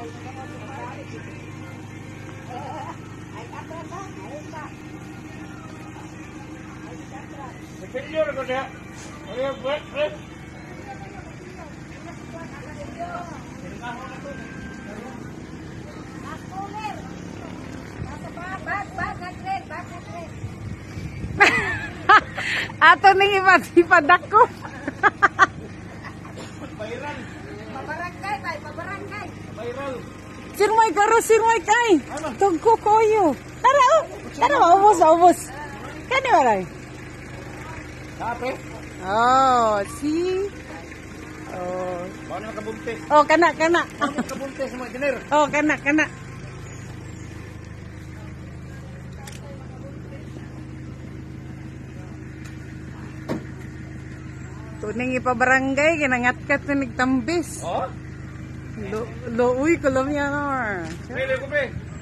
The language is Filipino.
Failure ko dia. Ayo buat. Ato ning ipat-ipat ako. Viral. Pabarangay, bay, pabarangay. Viral. Sirmay karo, sirmay kay. Tugko koyo. Tara, oh. Tara, ubos. Kani waray? Kape. Oh, see? Oh. Paano makabuntis? Oh, kana. Paano makabuntis mo, engineer? Oh, kana. Tuning ipabarangay, kinangat-kat na nagtambis. Oh? Uy, kulam yan or. Pwede ko, pe.